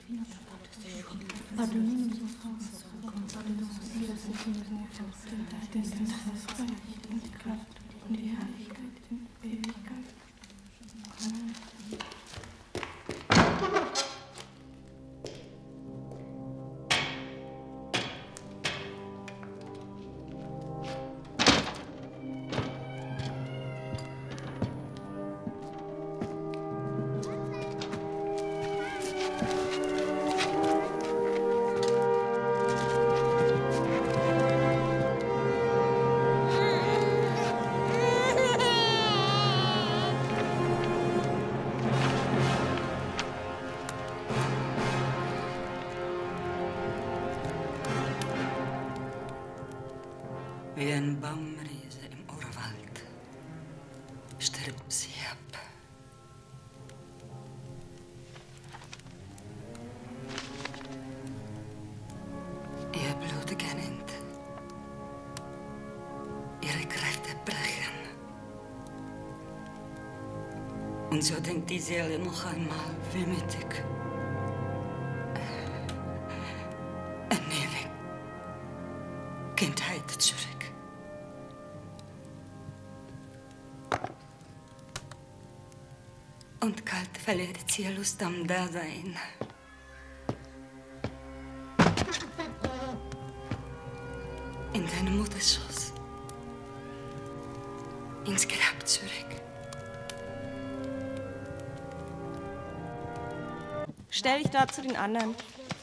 Wie ein Baumriese im Urwald stirbt sie ab. Ihr Blut gerinnt. Ihre Kräfte brechen. Und so denkt die Seele noch einmal wehmütig. An ihre Kindheit zurück. Und kalt verliert sie Lust am Dasein. In den Mutterschoß. Ins Grab zurück. Stell dich da zu den anderen.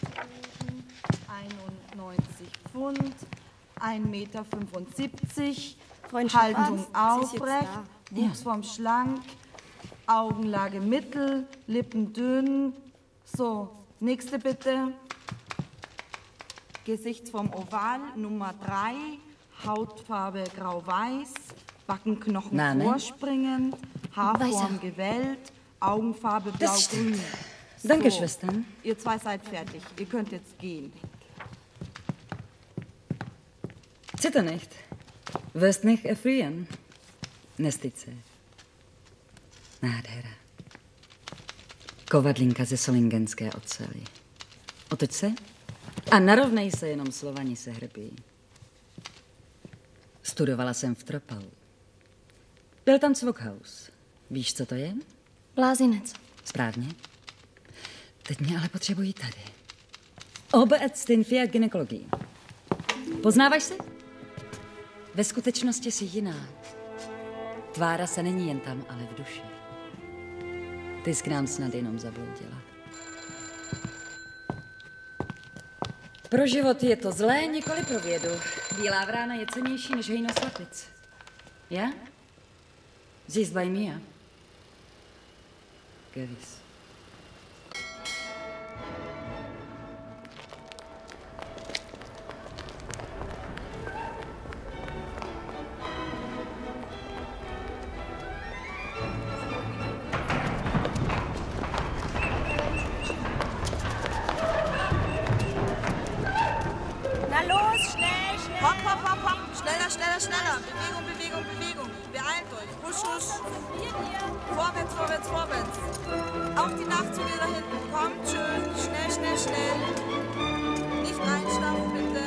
91 Pfund, 1,75 Meter, Freund Haltung Schwarz, sie ist jetzt aufrecht, da. Wuchsform schlank, Augenlage mittel, Lippen dünn. So, nächste bitte. Gesichtsform oval, Nummer 3, Hautfarbe grau-weiß, Backenknochen vorspringend, Haarform gewellt, Augenfarbe blau-grün. Danke, Schwestern. Ihr zwei seid fertig. Ihr könnt jetzt gehen. Zitter nicht. Wirst nicht erfrieren. Nestice. Nádhera. Kovadlinka ze solingenské oceli. Otoč se a narovnej se, jenom Slovani se hrbí. Studovala jsem v Tropalu. Byl tam Cvokhaus. Víš, co to je? Blázinec. Správně. Teď mě ale potřebují tady. Obectin fiat gynekologii. Poznáváš se? Ve skutečnosti jsi jiná. Tvára se není jen tam, ale v duši. Ty jsi k nám snad jenom zabloudila. Pro život je to zlé, nikoli pro vědu. Bílá vrána je cennější než hejno slepic. Ja? Siehst bei mir. Gewiss. Na los, schnell, schnell. Hopp, hopp, hopp, hopp. Schneller, schneller, schneller. Bewegung, Bewegung, Bewegung. Beeilt euch. Husch, husch. Vorwärts, vorwärts, vorwärts. Auch die Nachtzüge da hinten. Kommt schön. Schnell, schnell, schnell. Nicht einschlafen, bitte.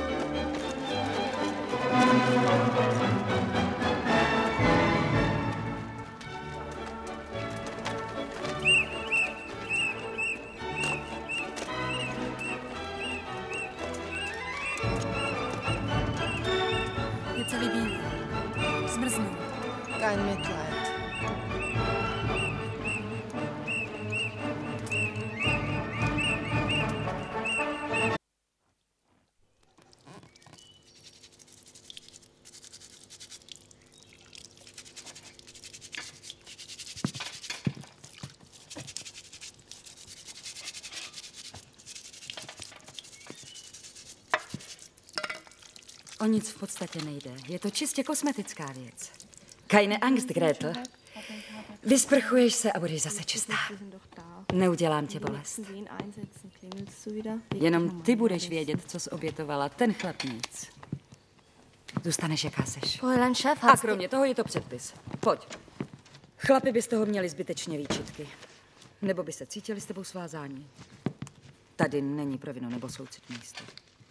Je celý bílý. Zmrznou. Kein Mitleid. O nic v podstatě nejde. Je to čistě kosmetická věc. Keine Angst, Gretel. Vysprchuješ se a budeš zase čistá. Neudělám tě bolest. Jenom ty budeš vědět, co jsi obětovala. Ten chlap nic. Zůstaneš, jaká seš. Fräulein Chef, A kromě toho je to předpis. Pojď. Chlapi by z toho měli zbytečně výčitky. Nebo by se cítili s tebou svázání. tady není provinu nebo soucit místo.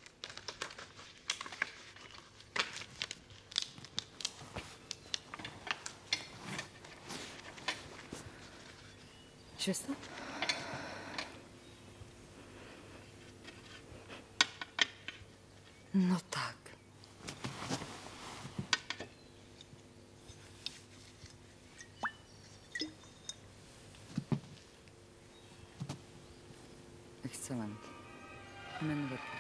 Schwester? No tak. Excelent. Jmenujte se.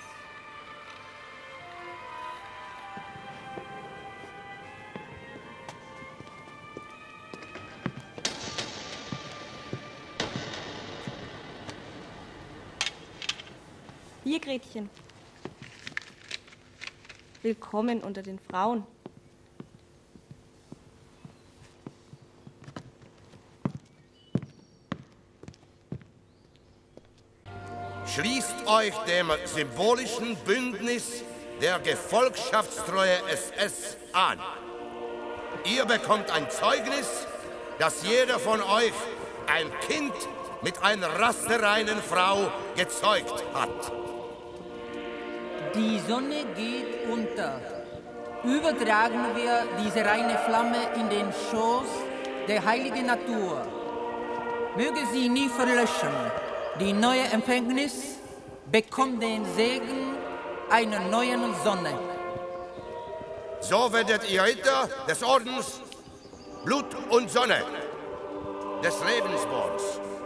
Hier, Gretchen. Willkommen unter den Frauen. Schließt euch dem symbolischen Bündnis der Gefolgschaftstreue SS an. Ihr bekommt ein Zeugnis, dass jeder von euch ein Kind mit einer rassereinen Frau gezeugt hat. Die Sonne geht unter. Übertragen wir diese reine Flamme in den Schoß der heiligen Natur. Möge sie nie verlöschen. Die neue Empfängnis bekommt den Segen einer neuen Sonne. So werdet ihr Ritter des Ordens Blut und Sonne des Lebensborns.